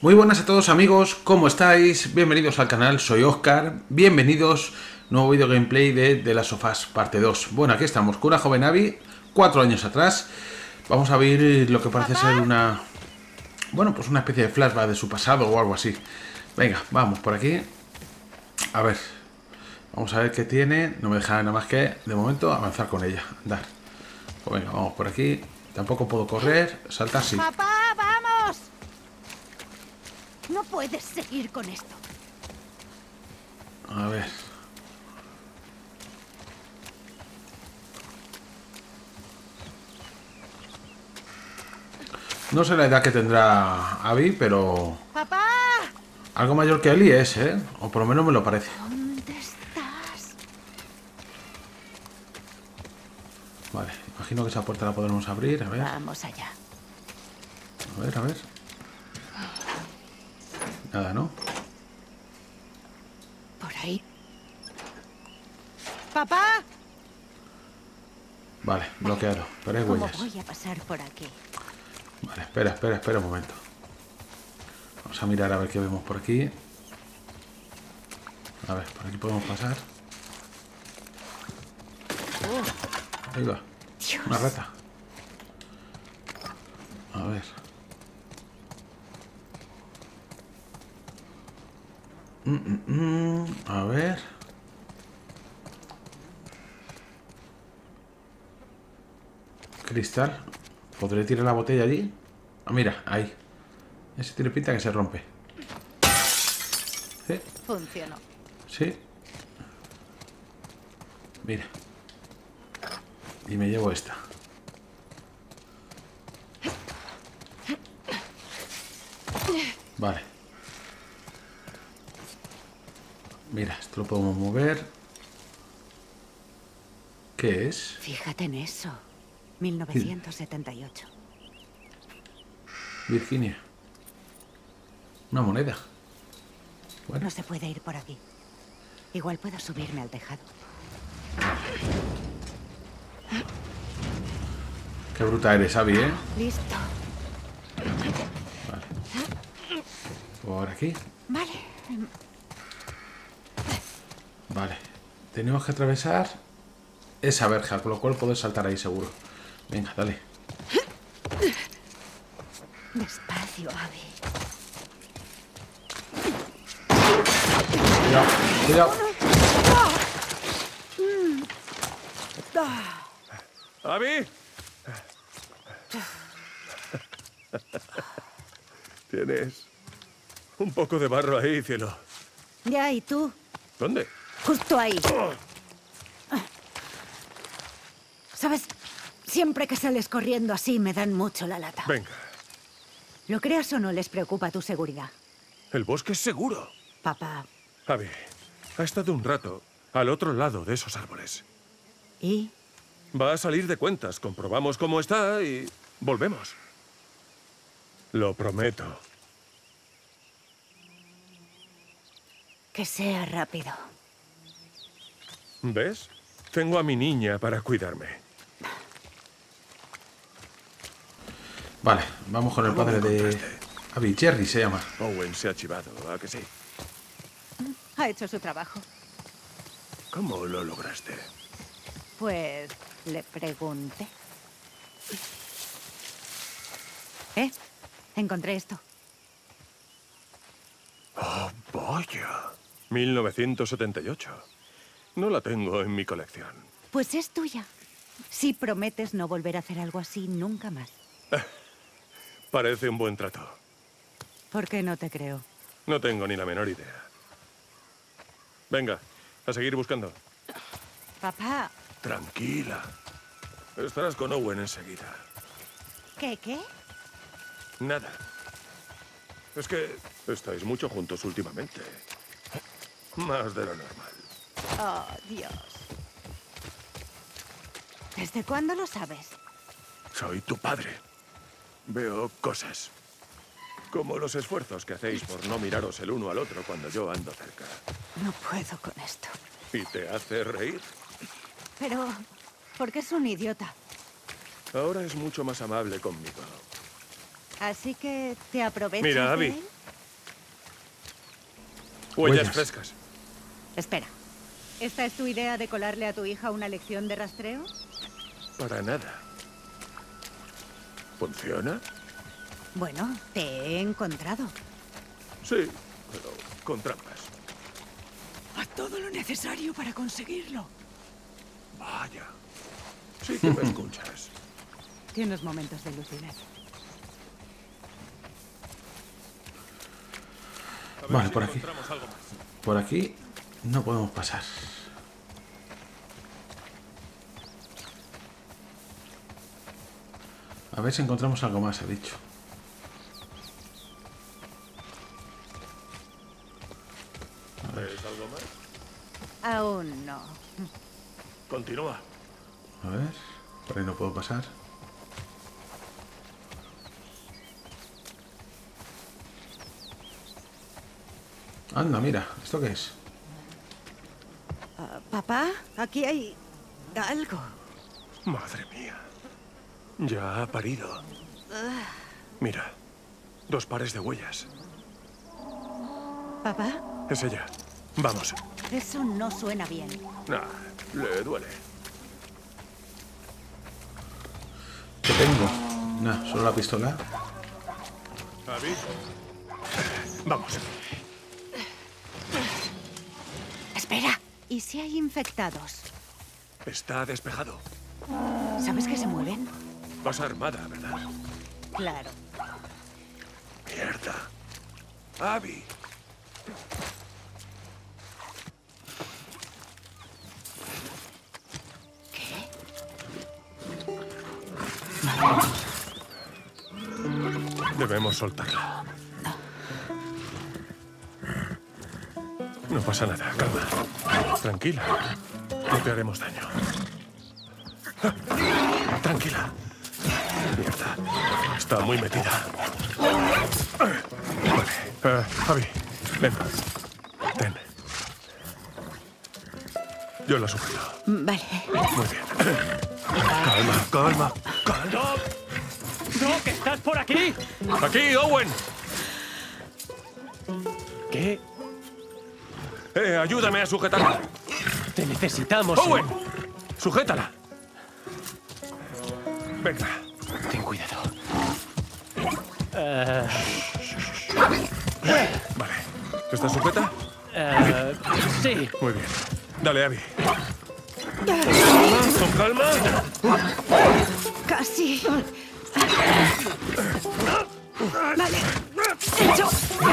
Muy buenas a todos amigos, ¿cómo estáis? Bienvenidos al canal, soy Óscar. Bienvenidos, nuevo video gameplay de The Last of Us parte 2. Bueno, aquí estamos, con una joven Abby, 4 años atrás. Vamos a ver lo que parece ser una... Bueno, pues una especie de flashback de su pasado o algo así. Venga, vamos por aquí. A ver, vamos a ver qué tiene. No me deja nada más que, de momento, avanzar con ella. Andar. Pues venga, vamos por aquí. Tampoco puedo correr, saltar sí. ¡Papá, vamos! No puedes seguir con esto. A ver. No sé la edad que tendrá Abby, pero... ¡Papá! Algo mayor que Ellie es, ¿eh? O por lo menos me lo parece. ¿Dónde estás? Vale, imagino que esa puerta la podremos abrir, a ver. Vamos allá. A ver, a ver. Nada, ¿no? Por ahí. ¡Papá! Vale, bloqueado. Pero hay ¿Cómo huellas. voy a pasar por aquí? Vale, espera un momento. Vamos a mirar a ver qué vemos por aquí. A ver, por aquí podemos pasar. Ahí va. Dios. Una rata. A ver. A ver. Cristal. ¿Podré tirar la botella allí? Ah, mira, ahí. Ese tiene pinta que se rompe. ¿Sí? Funcionó. Sí. Mira. Y me llevo esta. Vale. Mira, esto lo podemos mover. ¿Qué es? Fíjate en eso. 1978. Virginia. Una moneda. Bueno, No se puede ir por aquí. Igual puedo subirme al tejado. qué bruta eres, Abby, ¿eh? Listo. Vale. Por aquí. Vale. Vale. Tenemos que atravesar esa verja, con lo cual puedo saltar ahí seguro. Venga, dale. Despacio, Abby. Cuidado, cuidado. ¡Abby! Tienes un poco de barro ahí, cielo. Ya, ¿y tú? ¿Dónde? Justo ahí. ¿Sabes? Siempre que sales corriendo así me dan mucho la lata. Venga, Lo creas o no, les preocupa tu seguridad. el bosque es seguro. Papá. Abby, ha estado un rato al otro lado de esos árboles. ¿Y? Va a salir de cuentas, comprobamos cómo está y volvemos. Lo prometo. Que sea rápido. ¿Ves? Tengo a mi niña para cuidarme. Vale, vamos con el ¿Cómo padre me de encontraste? Abby. Jerry se llama. Owen se ha chivado, ¿a que sí? Ha hecho su trabajo. ¿Cómo lo lograste? Pues le pregunté. Encontré esto. ¡Oh, vaya! 1978. No la tengo en mi colección. Pues es tuya. Si prometes no volver a hacer algo así nunca más. Parece un buen trato. ¿Por qué no te creo? No tengo ni la menor idea. Venga, a seguir buscando. Papá. Tranquila. Estarás con Owen enseguida. ¿Qué? Nada. Es que estáis mucho juntos últimamente. Más de lo normal. Oh, Dios. ¿Desde cuándo lo sabes? Soy tu padre. Veo cosas. Como los esfuerzos que hacéis por no miraros el uno al otro cuando yo ando cerca. No puedo con esto. ¿Y te hace reír? Pero, ¿por qué es un idiota? Ahora es mucho más amable conmigo. Así que te aprovechas Mira, de Abby, él. Huellas frescas. Espera. ¿Esta es tu idea de colarle a tu hija una lección de rastreo? Para nada. ¿Funciona? Bueno, te he encontrado. Sí, pero con trampas. Haz todo lo necesario para conseguirlo. Vaya. Sí que me escuchas. Tienes momentos de lucidez. Vale, por aquí. Por aquí no podemos pasar. A ver si encontramos algo más, he dicho. ¿Ves algo más? Aún no. Continúa. A ver, por ahí no puedo pasar. Anda, mira, ¿esto qué es? Papá, aquí hay algo. Madre mía. Ya ha parido. Mira, 2 pares de huellas. ¿Papá? Es ella. Vamos. Eso no suena bien. Nah, le duele. ¿Qué tengo? Nah, solo la pistola. Abby. Vamos. Espera. ¿Y si hay infectados? Está despejado. ¿Sabes que se mueven? Vas armada, ¿verdad? Claro. Mierda. Abby. ¿Qué? Debemos soltarla. No pasa nada, calma. Tranquila. No te haremos daño. Tranquila. Mierda. Está muy metida. Vale. Abby, ven. Ten. Yo la sujero. Vale. Muy bien. Calma, calma, calma. ¡Doc! ¡Doc, estás por aquí! ¡Aquí, Owen! ¿Qué? Ayúdame a sujetarla. Te necesitamos. ¡Owen! ¡Sujétala! Venga. Ten cuidado. Vale. ¿Estás sujeta? Sí. Muy bien. Dale, Abby. Con calma. Casi. Vale. Hecho.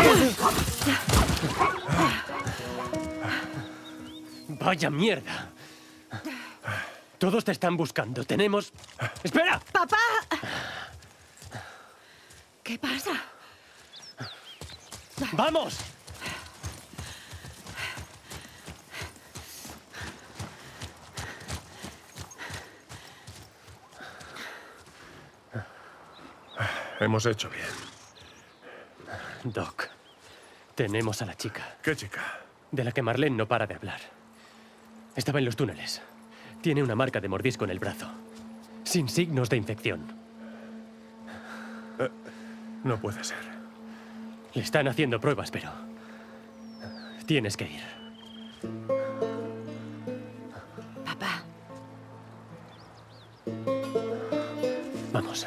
Vaya mierda. Todos te están buscando. Tenemos... ¡Espera! ¡Papá! ¿Qué pasa? ¡Vamos! Hemos hecho bien. Doc, tenemos a la chica, ¿Qué chica? de la que Marlene no para de hablar. Estaba en los túneles. Tiene una marca de mordisco en el brazo, sin signos de infección. No puede ser. Le están haciendo pruebas, pero... tienes que ir. Papá. Vamos.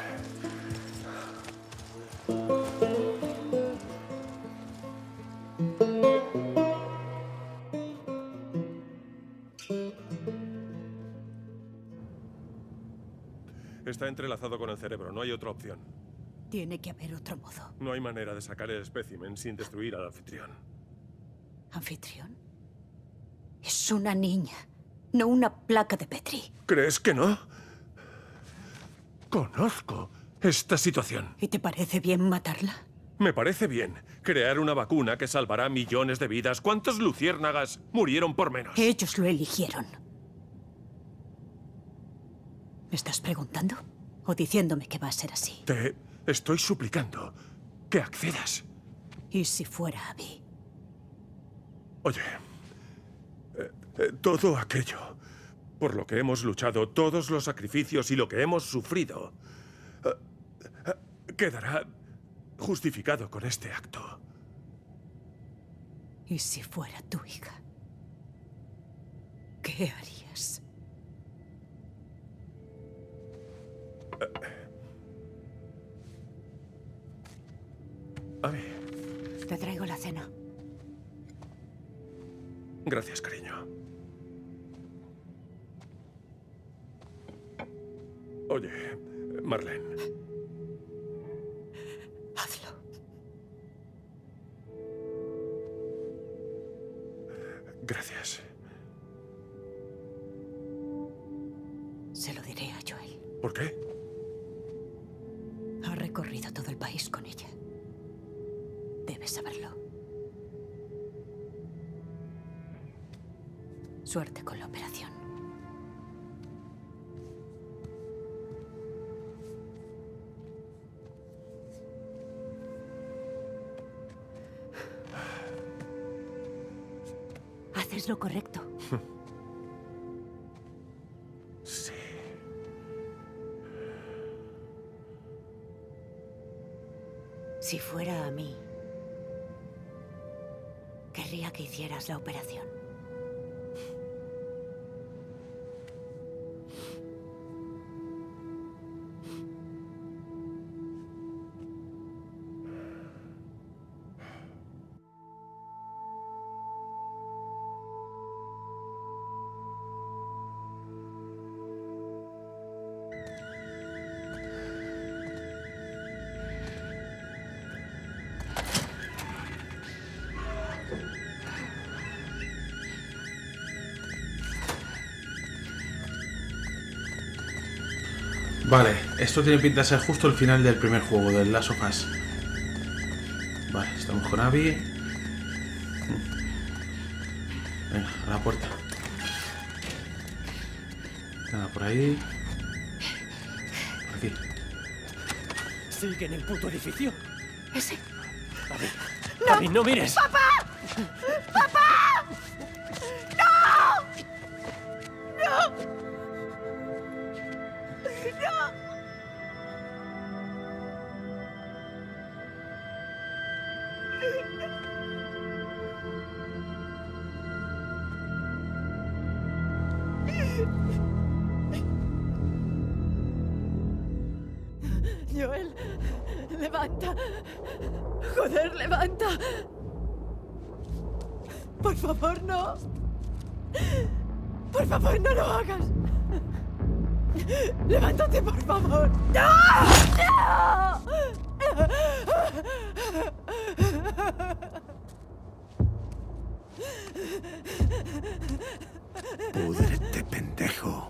Está entrelazado con el cerebro. No hay otra opción. Tiene que haber otro modo. No hay manera de sacar el espécimen sin destruir al anfitrión. ¿Anfitrión? Es una niña, no una placa de Petri. ¿Crees que no? Conozco esta situación. ¿Y te parece bien matarla? Me parece bien. Crear una vacuna que salvará millones de vidas. ¿Cuántos luciérnagas murieron por menos? Ellos lo eligieron. ¿Me estás preguntando? ¿O diciéndome que va a ser así? Te estoy suplicando que accedas. ¿Y si fuera Abby? Oye, todo aquello por lo que hemos luchado, todos los sacrificios y lo que hemos sufrido, quedará justificado con este acto. ¿Y si fuera tu hija? ¿Qué harías? Abby. Te traigo la cena. Gracias, cariño. Oye, Marlene. Hazlo. Gracias. Se lo diré a Joel. ¿Por qué? Ha recorrido todo el país con ella. Debes saberlo. Suerte con la operación. Haces lo correcto. Sí. Si fuera a mí, querría que hicieras la operación. Vale, esto tiene pinta de ser justo el final del primer juego, del Last of Us. Vale, estamos con Abby. Venga, a la puerta. Nada por ahí. Por aquí. ¿Sigue en el puto edificio? Ese. Abby, no, Abby, no mires. ¡Papá! Joel, levanta. Joder, levanta. Por favor, no. Por favor, no lo hagas. Levántate, por favor. ¡No! Púdrete, pendejo.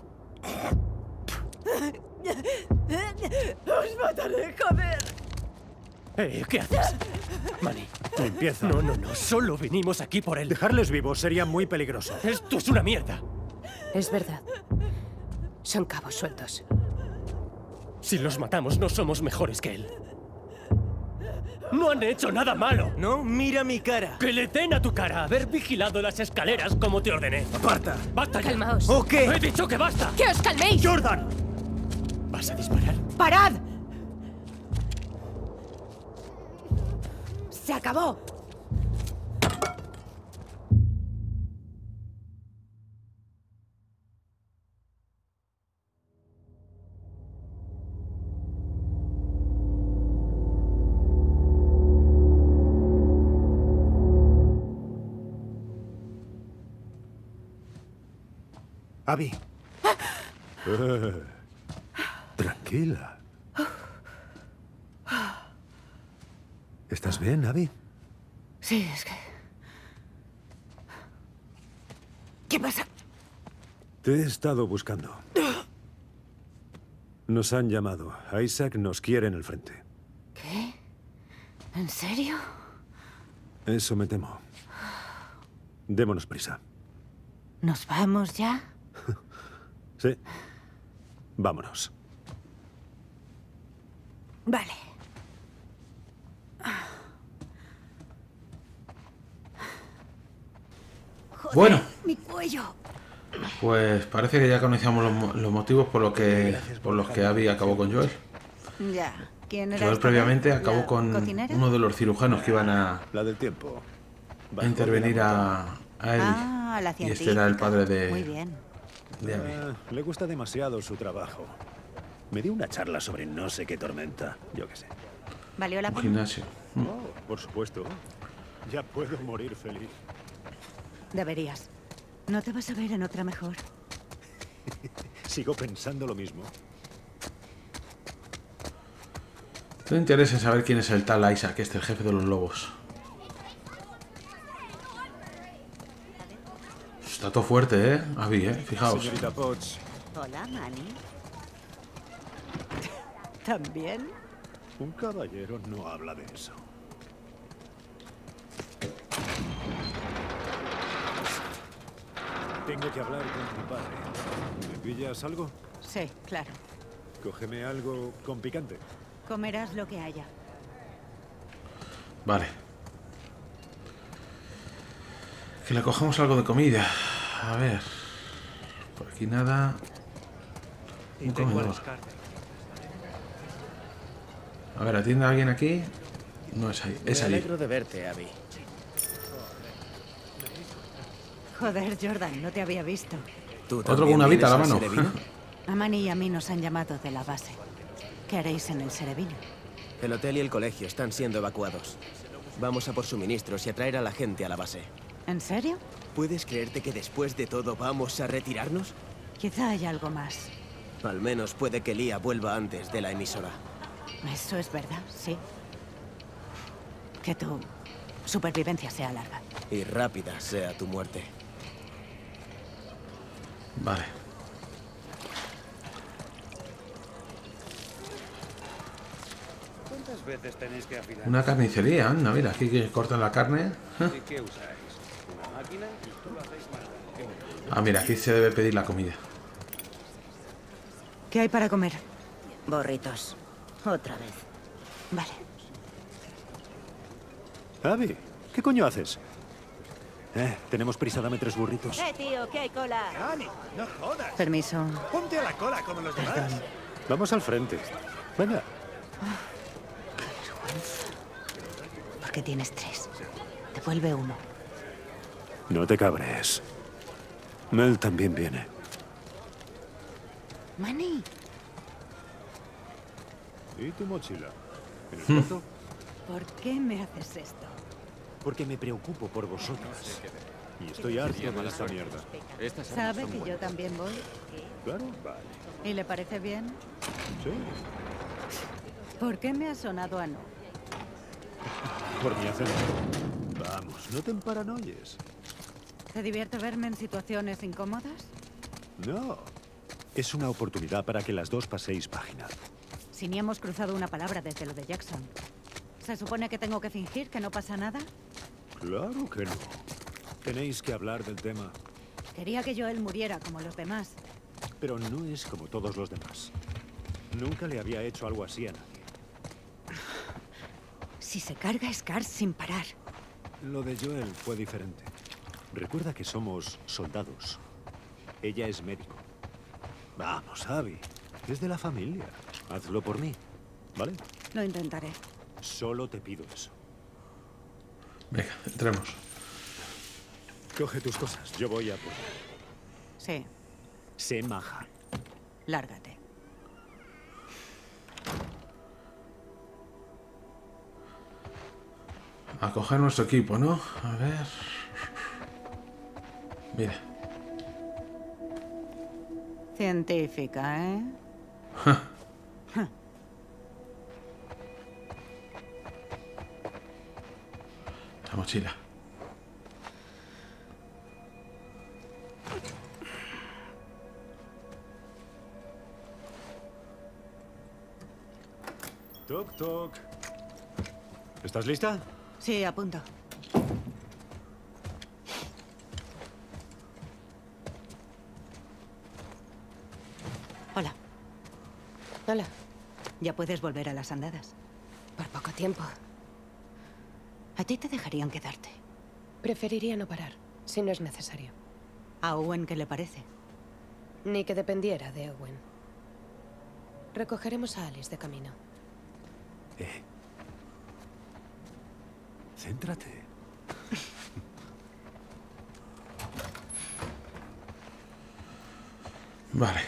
¡Os mataré, joder! ¿Qué haces? Manny. Empieza. No, solo vinimos aquí por él. Dejarles vivos sería muy peligroso. Esto es una mierda. Es verdad. Son cabos sueltos. Si los matamos, no somos mejores que él. No han hecho nada malo. No, mira mi cara. ¡Que le den a tu cara! Haber vigilado las escaleras como te ordené. Aparta. ¡Basta ya! Calmaos. ¿O qué? ¡He dicho que basta! ¡Que os calméis! ¡Jordan! ¿Vas a disparar? ¡Parad! ¡Se acabó! Abby. Tranquila. ¿Estás bien, Abby? Sí, es que... ¿Qué pasa? Te he estado buscando. Nos han llamado. Isaac nos quiere en el frente. ¿Qué? ¿En serio? Eso me temo. Démonos prisa. ¿Nos vamos ya? Sí. Vámonos. Vale. Joder, Bueno. mi cuello. Pues parece que ya conocíamos los motivos por los que Abby acabó con Joel. Ya. ¿Quién era Joel esta previamente vez? acabó ¿La con cocinera? uno de los cirujanos que iban a... La del tiempo. a intervenir a él. Ah, la Y científica. este era el padre de... Muy bien. de Abby. Le gusta demasiado su trabajo. Me dio una charla sobre no sé qué tormenta. Yo qué sé. ¿Valió la Un pena? gimnasio. Oh, por supuesto. Ya puedo morir feliz. Deberías. ¿No te vas a ver en otra mejor? Sigo pensando lo mismo. Tengo interés en saber quién es el tal Isaac, el jefe de los lobos. Está todo fuerte, ¿eh? Abby, ¿eh? Fijaos. Señorita Potts, Hola, Manny. ¿También? un caballero no habla de eso. Tengo que hablar con tu padre. ¿Me pillas algo? Sí, claro. Cógeme algo con picante. Comerás lo que haya. Vale. Que le cojamos algo de comida. A ver. Por aquí nada. Un comedor. A ver, ¿atiende a alguien aquí? No es ahí. Es Me allí. alegro de verte, Abby. Joder, Jordan, no te había visto. ¿Tú Otro también con una vita a la vienes mano. al Serevino? A Manny y a mí nos han llamado de la base. ¿Qué haréis en el Serevino? El hotel y el colegio están siendo evacuados. Vamos a por suministros y a traer a la gente a la base. ¿En serio? ¿Puedes creerte que después de todo vamos a retirarnos? Quizá haya algo más. Al menos puede que Lía vuelva antes de la emisora. Eso es verdad, sí. Que tu supervivencia sea larga. Y rápida sea tu muerte. Vale. ¿Cuántas veces tenéis que afilar? Una carnicería, anda, mira, aquí que cortan la carne. ¿Y qué usáis? ¿Una máquina? Esto lo hacéis mal. Ah, mira, aquí se debe pedir la comida. ¿Qué hay para comer? Borritos. Otra vez. Vale. Abby, ¿qué coño haces? Tenemos prisa, dame 3 burritos. Tío, que hay cola. ¡Dani! ¡No jodas! Permiso. ¡Ponte a la cola como los demás! Vamos al frente. Venga. ¿Por qué tienes 3? Devuelve 1. No te cabres. Mel también viene. Manny. ¿Y tu mochila? ¿En el cuarto? ¿Por qué me haces esto? Porque me preocupo por vosotras. Y estoy harto de esta mierda. ¿Sabe que yo también voy? ¿Claro? Vale. ¿Y le parece bien? Sí. ¿Por qué me ha sonado a no? Por mi acento. Vamos, no te emparanoyes. ¿Te divierte verme en situaciones incómodas? No. Es una oportunidad para que las dos paséis página. Si ni hemos cruzado una palabra desde lo de Jackson. ¿Se supone que tengo que fingir que no pasa nada? Claro que no. Tenéis que hablar del tema. Quería que Joel muriera como los demás. Pero no es como todos los demás. Nunca le había hecho algo así a nadie. Si se carga Scar sin parar. Lo de Joel fue diferente. Recuerda que somos soldados. Ella es médico. Vamos, Abby. Es de la familia. Hazlo por mí, ¿vale? Lo intentaré. Solo te pido eso. Venga, entremos. Coge tus cosas. Yo voy a por... Sí, Sé maja. lárgate. A coger nuestro equipo, ¿no? A ver. Mira. Científica, ¿eh? La mochila. Toc, toc. ¿Estás lista? Sí, a punto. Hola. Hola. Ya puedes volver a las andadas. Por poco tiempo. A ti te dejarían quedarte. Preferiría no parar, si no es necesario. ¿A Owen qué le parece? Ni que dependiera de Owen. Recogeremos a Alice de camino. Céntrate. Vale.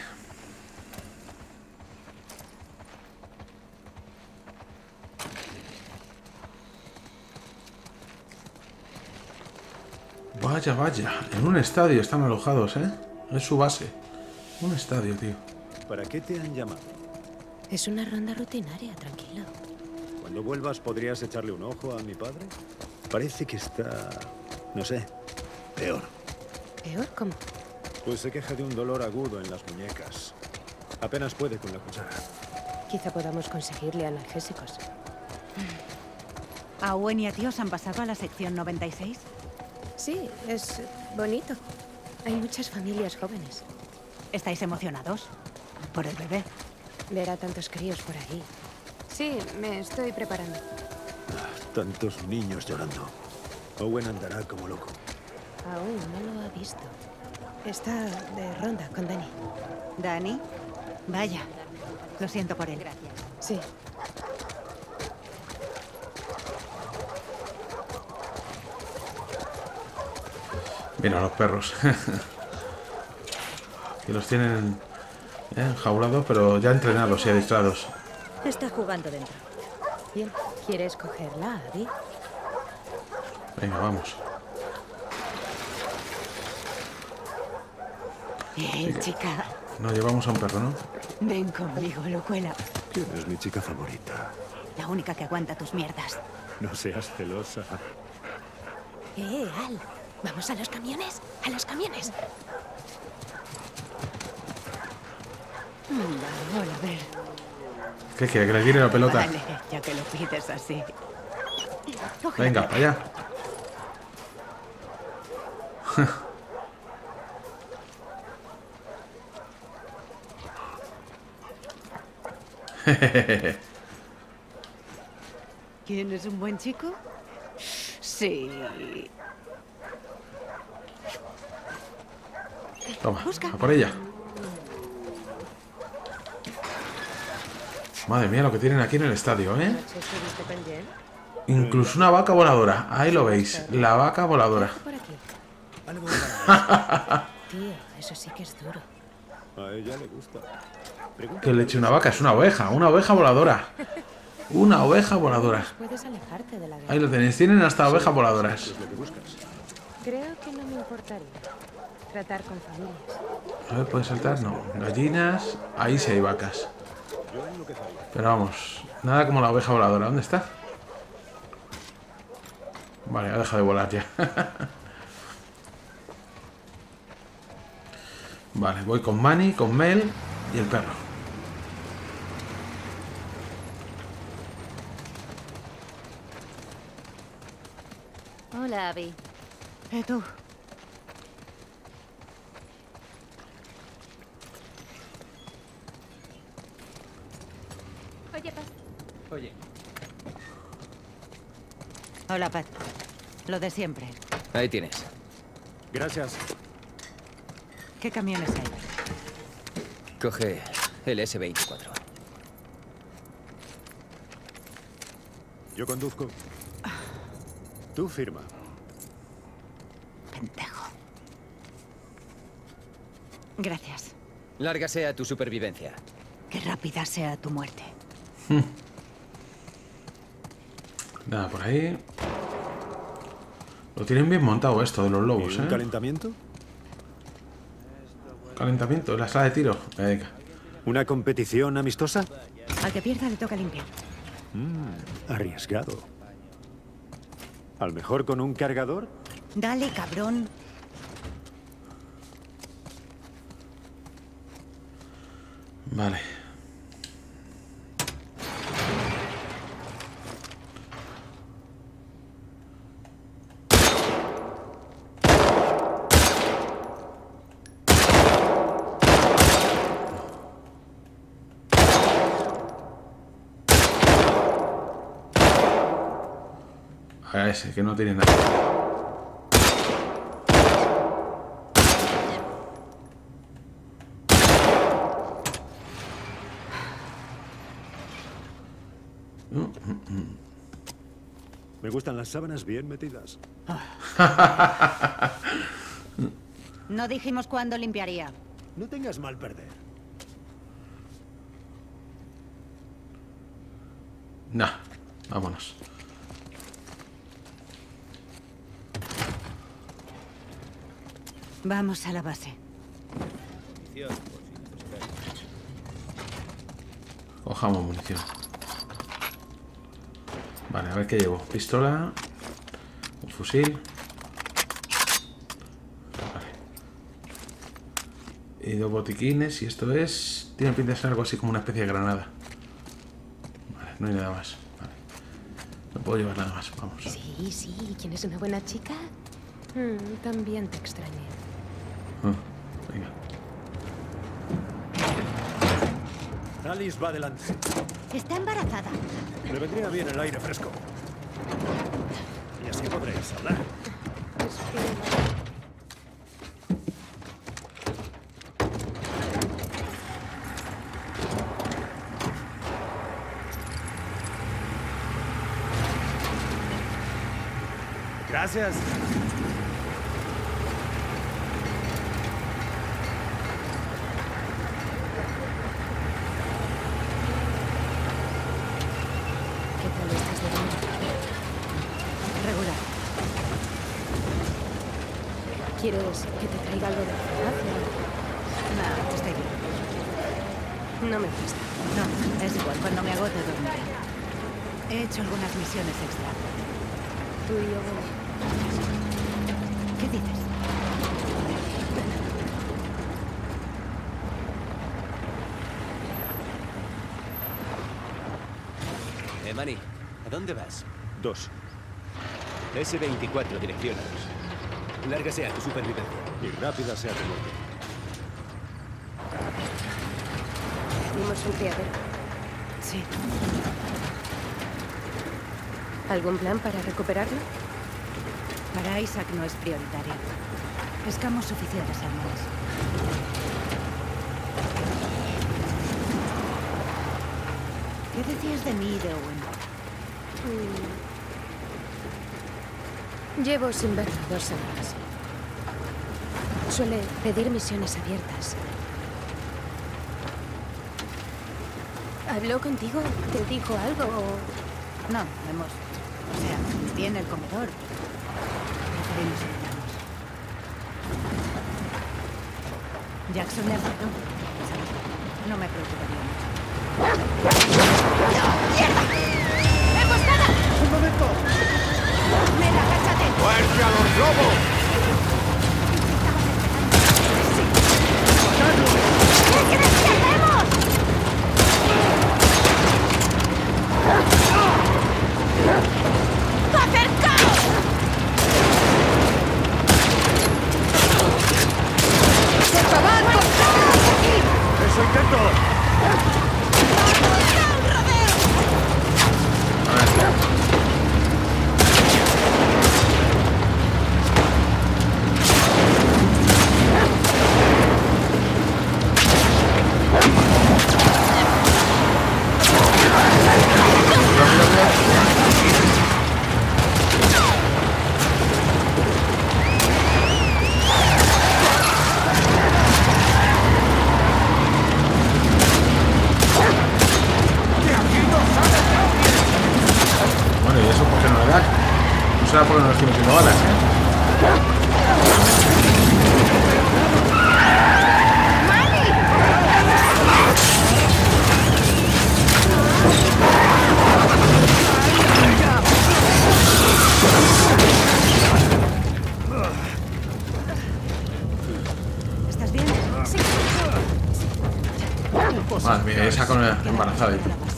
Vaya, vaya. En un estadio están alojados, ¿eh? Es su base. Un estadio, tío. ¿Para qué te han llamado? Es una ronda rutinaria, tranquilo. Cuando vuelvas, ¿podrías echarle un ojo a mi padre? Parece que está... no sé, peor. ¿Peor cómo? Pues se queja de un dolor agudo en las muñecas. Apenas puede con la cuchara. Quizá podamos conseguirle analgésicos. ¿A Owen y a ti os han pasado a la sección 96? Sí, es bonito. Hay muchas familias jóvenes. ¿Estáis emocionados? ¿Por el bebé? Ver a tantos críos por ahí. Sí, me estoy preparando. Tantos niños llorando. Owen andará como loco. Aún no lo ha visto. Está de ronda con Dani. ¿Dani? Vaya. Lo siento por él. Sí. Mira los perros. Que los tienen enjaulados, pero ya entrenados y adiestrados. Está jugando dentro. Bien, ¿quieres cogerla, Abby? Venga, vamos. Chica, Nos llevamos a un perro, ¿no? ven conmigo, locuela. ¿Quién es mi chica favorita? La única que aguanta tus mierdas. No seas celosa. Al. ¿Vamos a los camiones? ¡A los camiones! Vamos a ver. ¿Qué quiere? ¿Que le tire la pelota? Vale, ya que lo pides así. Coge Venga, la para allá. ¿Quién es un buen chico? Sí. Toma, Busca. a por ella. Madre mía, lo que tienen aquí en el estadio, ¿eh? ¿Estuviste con Jen? Incluso una vaca voladora. Ahí lo veis, la vaca voladora. Por aquí. Tío, eso sí que es duro. A ella le gusta. Que le eche una vaca, es una oveja voladora. Una oveja voladora. Puedes alejarte de la guerra. Ahí lo tenéis, tienen hasta ovejas voladoras. Es lo que buscas. Creo que no me importaría tratar con familias. A ver, ¿puede saltar? No. Gallinas, ahí sí hay vacas. Yo enloquecería. Pero vamos, nada como la oveja voladora. ¿Dónde está? Vale, ha dejado de volar ya. Vale, voy con Manny, con Mel y el perro. Hola, Abby. Tú. Oye, Paz. Oye, Hola, Pat. Lo de siempre. ahí tienes. Gracias. ¿Qué camiones hay? Coge el S-24. Yo conduzco. Tú firma. Pendejo. Gracias. Larga sea tu supervivencia. Que rápida sea tu muerte. Nada, por ahí. Lo tienen bien montado esto de los lobos, ¿Y un ¿eh? calentamiento? Calentamiento, la sala de tiro. Venga. ¿Una competición amistosa? Al que pierda le toca limpiar. Arriesgado. ¿Al mejor con un cargador? Dale, cabrón. Vale. A ese, que no tiene nada. Me gustan las sábanas bien metidas. No dijimos cuándo limpiaría. No tengas mal perder. Nah, vámonos. Vamos a la base. Cojamos munición. Vale, a ver qué llevo. Pistola. Un fusil. Vale. Y 2 botiquines. Y esto es... Tiene pinta de ser algo así como una especie de granada. Vale, no hay nada más. Vale. No puedo llevar nada más. Vamos. Sí, sí. ¿Quién es una buena chica? También te extrañé. Venga. Alice va adelante. Está embarazada. Le vendría bien el aire fresco. Y así podréis hablar. Gracias. ¿Qué tal estás de baño? Regular. ¿Quieres que te traiga algo de la farmacia? No, estoy bien. No me gusta. No, es igual. Cuando me agote dormiré. He hecho algunas misiones extra. Tú y yo, bueno. ¿Qué dices? Manny, ¿a dónde vas? 2. S-24, dirección a 2. Larga sea tu supervivencia. Y rápida sea tu muerte. Dimos un criadero. Sí. ¿Algún plan para recuperarlo? Para Isaac no es prioritario. Pescamos suficientes armas. ¿Qué decías de mí, de Owen? Llevo sin verlo 2 semanas. Suele pedir misiones abiertas. ¿Habló contigo? ¿Te dijo algo? No, hemos... O sea, tiene el comedor. Preferimos evitarnos. Jackson le aceptó. No me preocuparía mucho. ¡Un momento! ¡Venga, cáchate! ¡Muerte a los lobos! ¿Qué quieres que hacemos? ¡Acercaos! ¡Por favor, por favor! ¡Eso intento! Bueno, ¿y eso por qué no le da? No será porque no le estoy metiendo balas, ¿Estás bien? Sí. Madre mía, esa con la embarazada.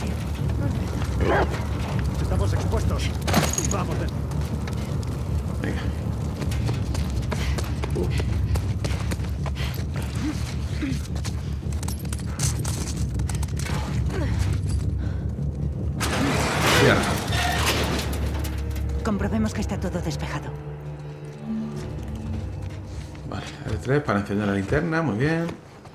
Estamos expuestos. Vamos dentro. Venga. Cierra. Comprobemos que está todo despejado. Vale, L3 para encender la linterna, muy bien.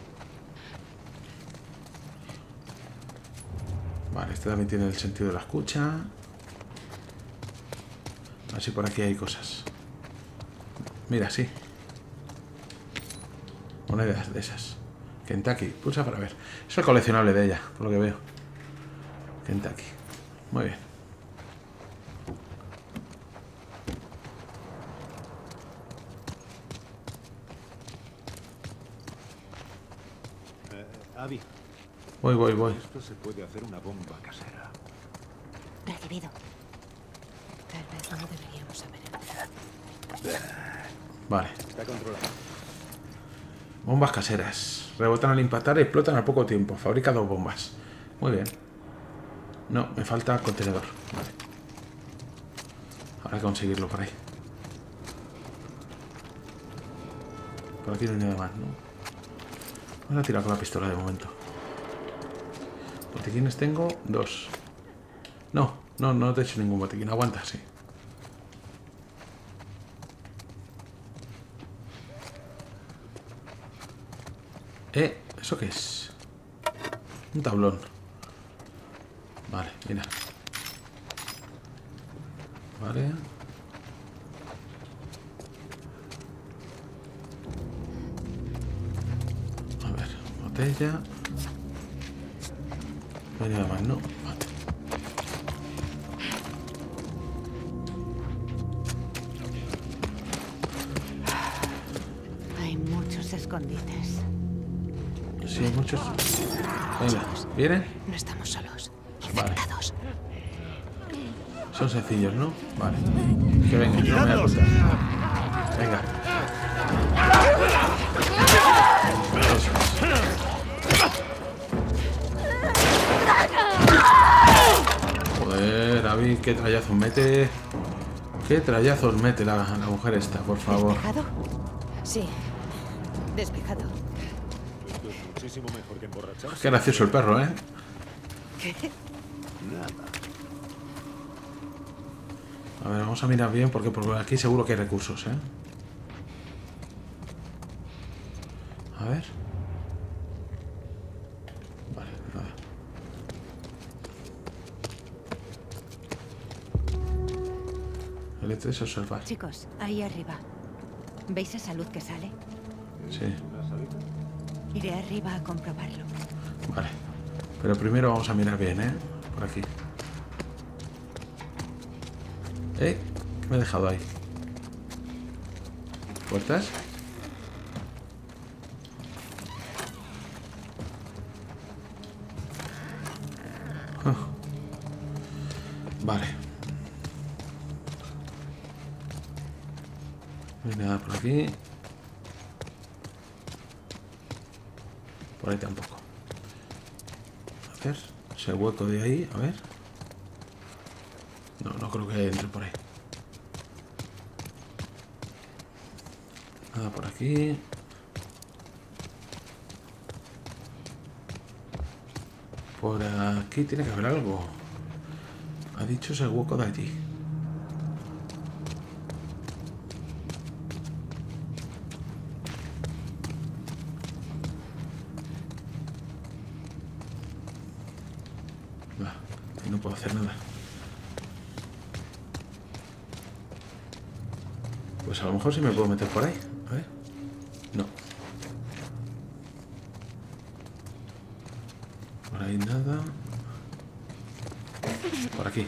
Vale, este también tiene el sentido de la escucha. A ver si por aquí hay cosas. Mira, sí. Monedas de esas. Kentucky. Pulsa para ver. Es el coleccionable de ella, por lo que veo. Kentucky. Muy bien. Abby. Voy. Esto se puede hacer una bomba casera. Recibido. Tal vez no deberíamos haber empezado. Vale. Está controlado. Bombas caseras. Rebotan al impactar y explotan al poco tiempo. Fabrica 2 bombas. Muy bien. No, me falta contenedor. Vale. Habrá que conseguirlo por ahí. Por aquí no hay nada más, ¿no? Vamos a tirar con la pistola de momento. Botiquines tengo 2. No te he hecho ningún botiquín. Aguanta, sí. ¿Eso qué es? Un tablón. Vale, mira. Vale. A ver, botella. No hay nada más, ¿no? Vale. Hay muchos escondites. Sí, hay muchos. Venga, ¿vienen? No estamos solos. Vale. Infectados. Son sencillos, ¿no? Vale. Que venga, no me voy a ocultar. Venga. Eso es. Joder, Abby, qué trallazos mete. Qué trallazos mete la mujer esta, por favor. ¿Despejado? Sí. Despejado. Esto es muchísimo mejor que emborracharse. Qué gracioso el perro, ¿eh? ¿Qué? Nada. A ver, vamos a mirar bien porque por aquí seguro que hay recursos, ¿eh? A ver. Vale, nada. L3 es observar. Chicos, ahí arriba. ¿Veis esa luz que sale? Sí, Iré arriba a comprobarlo. vale. Pero primero vamos a mirar bien, ¿eh? Por aquí. ¿Qué me he dejado ahí? ¿Puertas? Ah. Vale. No hay nada por aquí. Por ahí tampoco. A ver, ese hueco de ahí, a ver. No creo que entre por ahí. Nada por aquí. Por aquí tiene que haber algo. Ha dicho ese hueco de allí. Y no puedo hacer nada. Pues a lo mejor sí me puedo meter por ahí. A ver. No. Por ahí nada. Por aquí.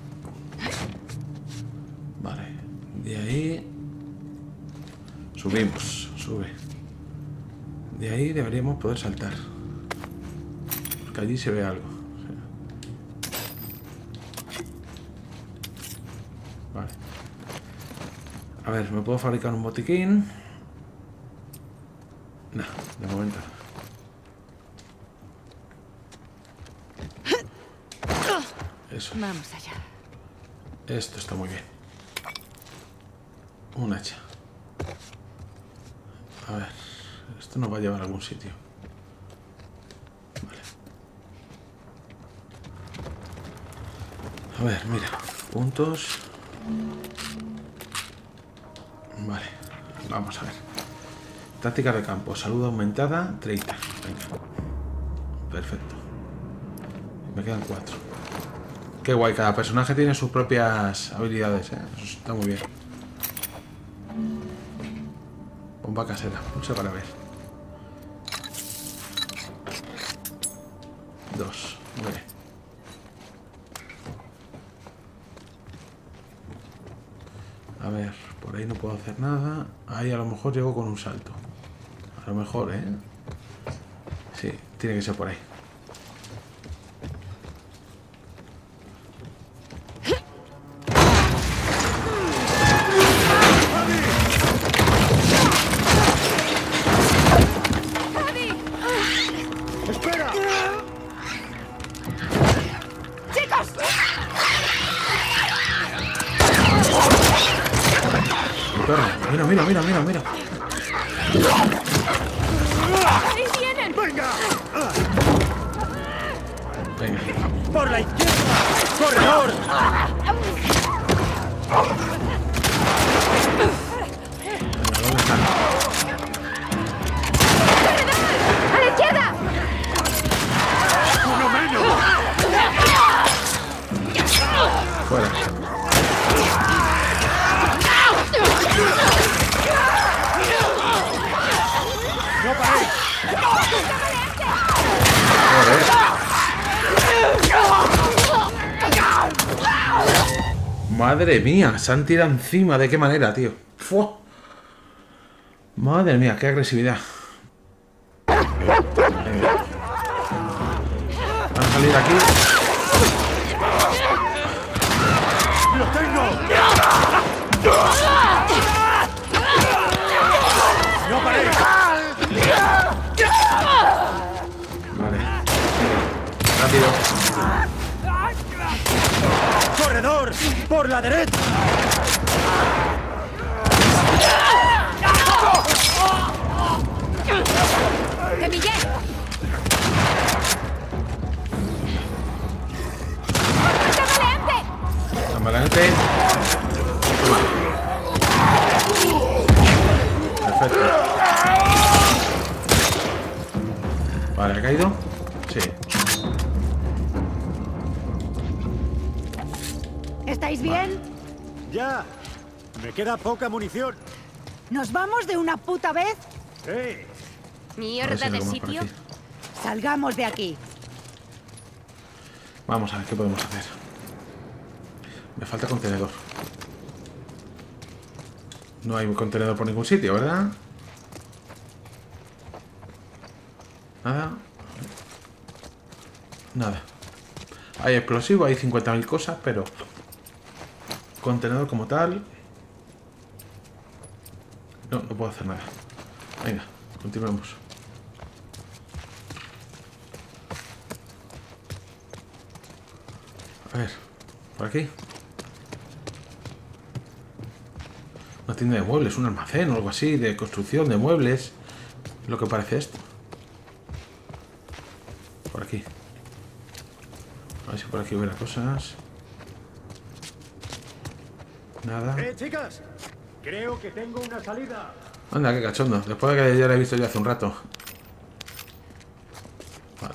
Vale. De ahí. Subimos. Sube. De ahí deberíamos poder saltar. Porque allí se ve algo. Vale. A ver, ¿me puedo fabricar un botiquín? No, de momento. Eso. Vamos allá. Esto está muy bien. Un hacha. A ver, esto nos va a llevar a algún sitio. Vale. A ver, mira. Puntos. Vale, vamos a ver. Táctica de campo. Salud aumentada, 30. Venga. Perfecto. Me quedan 4. Qué guay, cada personaje tiene sus propias habilidades, ¿eh? Eso está muy bien. Bomba casera, pulsa para ver. 2. Vale. A ver, por ahí no puedo hacer nada. Ahí a lo mejor llego con un salto. A lo mejor, ¿eh? Sí, tiene que ser por ahí. Mira. ¡Ahí vienen! Venga. ¡Por la izquierda! ¡Corredor! ¿Dónde están? ¡A la izquierda! ¡Uno menos! Fuera. ¡No paréis! Madre mía, se han tirado encima. ¿De qué manera, tío? ¡Fua! Madre mía, qué agresividad. Venga. Van a salir aquí. ¡Lo tengo! ¡No paréis! Vale. Rápido. ¡Corredor! ¡Por la derecha! ¡Te pillé! Tambaleante. Toma. Perfecto. Vale, ¿ha caído? Sí. ¿Estáis bien? ¡Ya! Me queda poca munición. ¿Nos vamos de una puta vez? ¡Sí! A ver si ¿Mierda de algo más por sitio? aquí. Salgamos de aquí. Vamos a ver qué podemos hacer. Me falta contenedor. No hay un contenedor por ningún sitio, ¿verdad? Nada. Nada. Hay explosivo, hay 50.000 cosas, pero... contenedor como tal... No puedo hacer nada. Venga, continuemos. A ver, por aquí. Una tienda de muebles, un almacén o algo así, de construcción de muebles. Lo que parece esto. Por aquí. A ver si por aquí hubiera cosas. Nada. Chicas! Creo que tengo una salida. Anda, qué cachondo. Después de que ya la he visto yo hace un rato. Vale.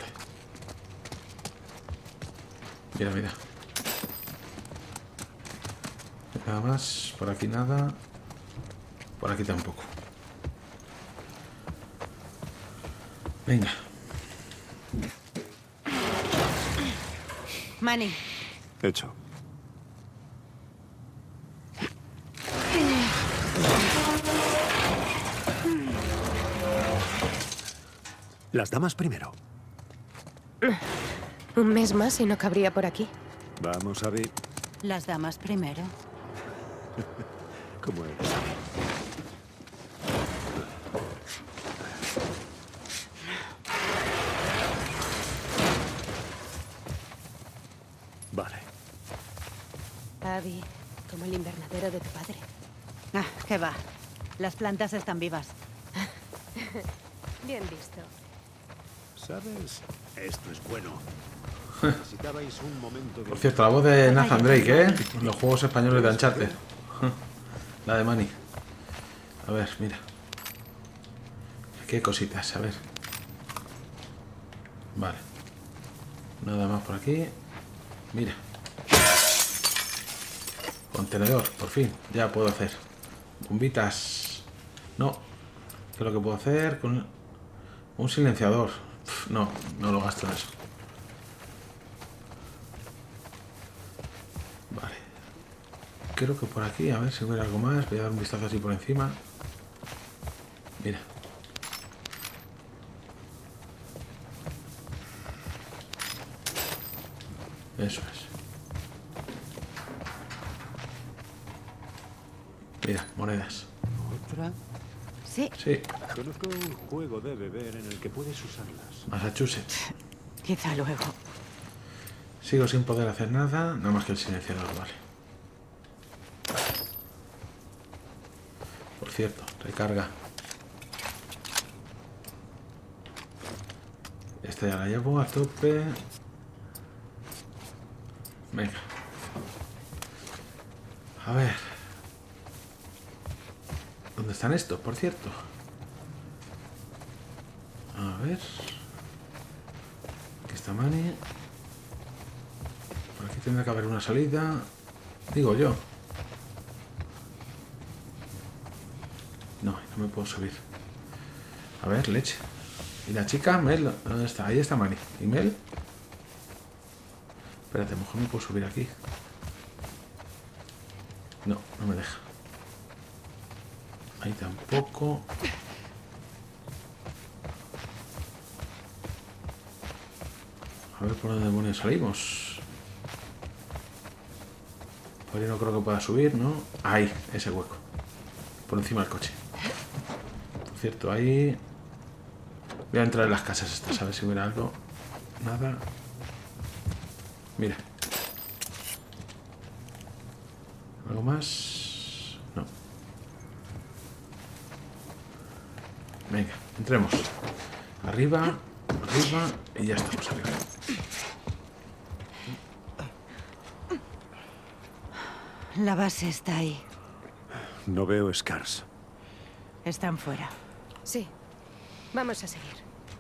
Mira. Nada más. Por aquí nada. Por aquí tampoco. Venga. Manny, Hecho. Las damas primero. Un mes más y no cabría por aquí. Vamos, Abby. las damas primero. ¿Cómo eres? Vale. Abby, como el invernadero de tu padre. Ah, qué va. Las plantas están vivas. Bien visto. ¿Sabes? Esto es bueno. Necesitabais un momento de... Por cierto, la voz de Nathan Drake, ¿eh? En los juegos españoles de Uncharted. La de Manny. A ver, mira. Aquí hay cositas, a ver. Vale. Nada más por aquí. Mira. Contenedor, por fin. Ya puedo hacer. Bombitas. No. ¿Qué es lo que puedo hacer? Con un silenciador. No lo gasto en eso. creo que por aquí, a ver si hubiera algo más. Voy a dar un vistazo así por encima. Mira. Eso es. Mira, monedas. ¿Otra? Sí. Sí, Conozco un juego de beber en el que puedes usarlas. Massachusetts. Quizá luego. Sigo sin poder hacer nada, nada más que el silenciador, vale. Por cierto, recarga. Esta ya la llevo a tope. Venga. A ver. ¿Dónde están estos, por cierto? A ver. Aquí está Manny. Por aquí tendrá que haber una salida. Digo yo. No, no me puedo subir. A ver, leche. ¿Y la chica? Mel, ¿dónde está? Ahí está Manny. ¿Y Mel? Espérate, a lo mejor me puedo subir aquí. No, no me deja. Ahí tampoco. A ver por dónde demonios salimos. Por ahí no creo que pueda subir, ¿no? Ahí, ese hueco. Por encima del coche. Por cierto, ahí... Voy a entrar en las casas estas, a ver si hubiera algo. Nada. Mira. ¿Algo más? No. Venga, entremos. Arriba, arriba y ya estamos arriba. La base está ahí. No veo Scars. Están fuera. Sí. Vamos a seguir.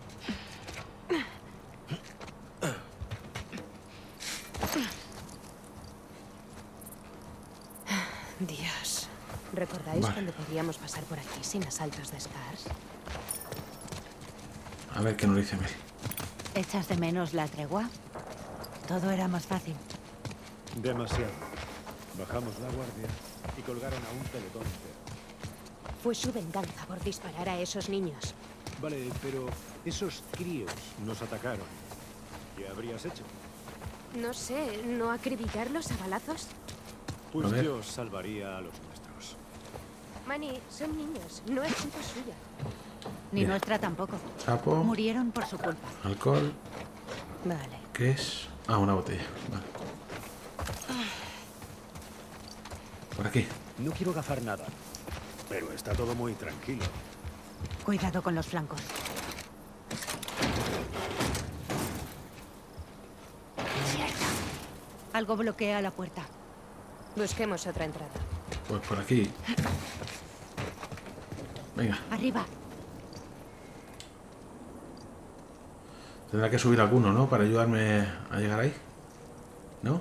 Dios. ¿Recordáis Vale. cuando podíamos pasar por aquí sin asaltos de Scars? A ver qué nos dice Mel. ¿Echas de menos la tregua? Todo era más fácil. Demasiado. Bajamos la guardia y colgaron a un pelotón entero. Fue su venganza por disparar a esos niños. Vale, pero esos críos nos atacaron. ¿Qué habrías hecho? No sé, ¿no acribillarlos a balazos? Pues A ver. yo salvaría a los nuestros. Manny, son niños, no es culpa suya. Ni Mira. nuestra tampoco. Sapo, Murieron por su culpa. alcohol. Vale. ¿Qué es? Ah, una botella. Vale. Por aquí. No quiero gafar nada, pero está todo muy tranquilo. Cuidado con los flancos. Mierda. Algo bloquea la puerta. Busquemos otra entrada. Pues por aquí. Venga, Arriba. tendrá que subir alguno, ¿no? Para ayudarme a llegar ahí. ¿No?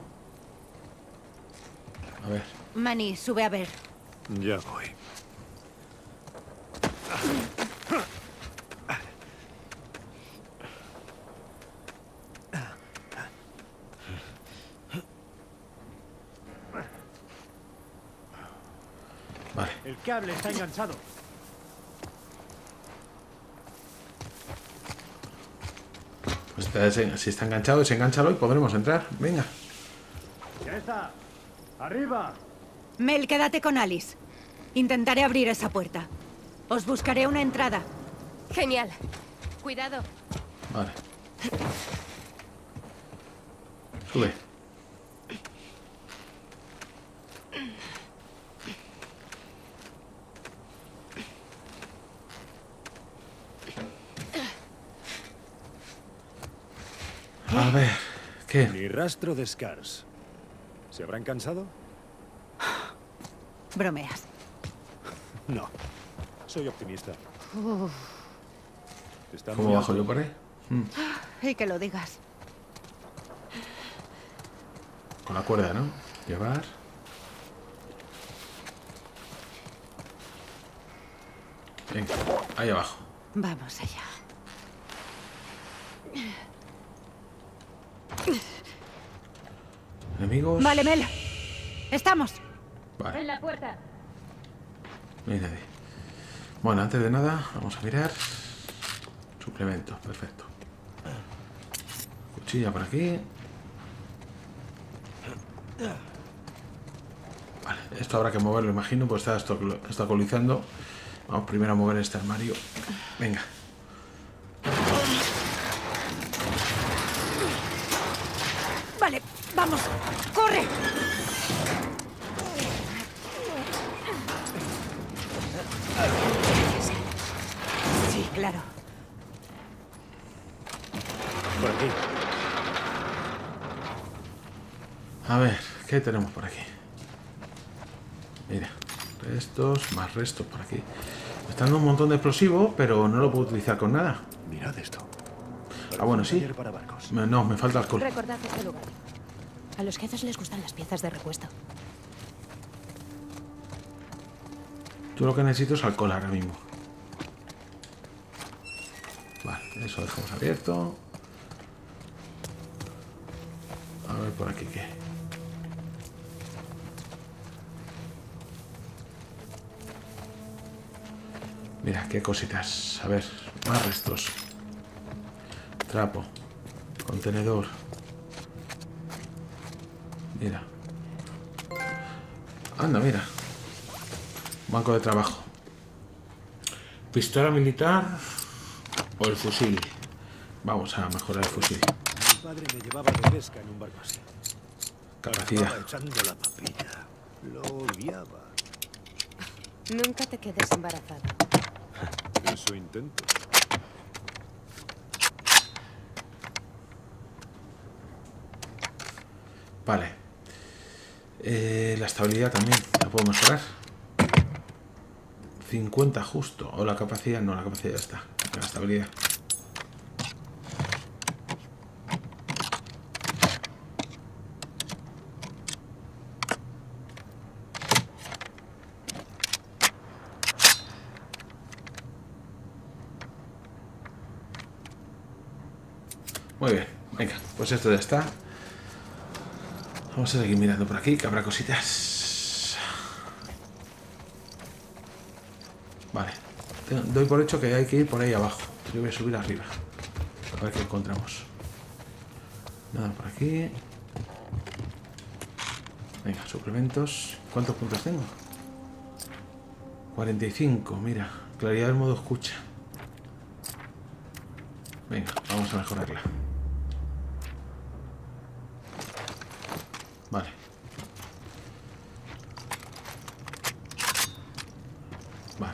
A ver. Manny, sube a ver. Ya voy. Vale. El cable está enganchado. Pues si está enganchado, desenganchalo y podremos entrar. Venga. ¡Ya está! ¡Arriba! Mel, quédate con Alice. Intentaré abrir esa puerta. Os buscaré una entrada. Genial. Cuidado. Vale. Sube. A ver, ¿qué? Ni rastro de Scars. ¿Se habrán cansado? Bromeas. No. Soy optimista. Está ¿Cómo muy bajo alto. yo por ahí? Y que lo digas. Con la cuerda, ¿no? Llevar. Venga, ahí abajo. Vamos allá. Enemigos. Vale, Mel. Estamos. Vale. En la puerta. Mira ahí. Bueno, antes de nada, vamos a mirar. Suplementos, perfecto. Cuchilla por aquí. Vale, esto habrá que moverlo, imagino, pues está actualizando. Vamos primero a mover este armario. Venga. Vale, vamos. ¡Corre! Sí, claro. Por aquí. A ver, ¿qué tenemos por aquí? Mira, restos, más restos por aquí. Me está dando un montón de explosivo, pero no lo puedo utilizar con nada. Mirad esto. Ah, bueno, sí. Taller para barcos. No, me falta alcohol. Recordad este lugar. A los jefes les gustan las piezas de repuesto. Yo lo que necesito es alcohol ahora mismo. Vale, eso dejamos abierto. A ver por aquí qué. Mira, qué cositas. A ver, más restos. Trapo. Contenedor. Mira. Anda, mira. Banco de trabajo. Pistola militar o el fusil. Vamos a mejorar el fusil. Mi padre me llevaba de pesca en un barco así. Capacidad. Estaba echando la papilla. Lo odiaba. Nunca te quedes embarazado. Eso intento. Vale. La estabilidad también. La puedo mejorar. 50 justo. O la capacidad. No, la capacidad ya está. La estabilidad. Muy bien. Venga, pues esto ya está. Vamos a seguir mirando por aquí, que habrá cositas. Vale. Doy por hecho que hay que ir por ahí abajo. Yo voy a subir arriba. A ver qué encontramos. Nada por aquí. Venga, suplementos. ¿Cuántos puntos tengo? 45, mira. Claridad del modo escucha. Venga, vamos a mejorarla. Vale. Vale.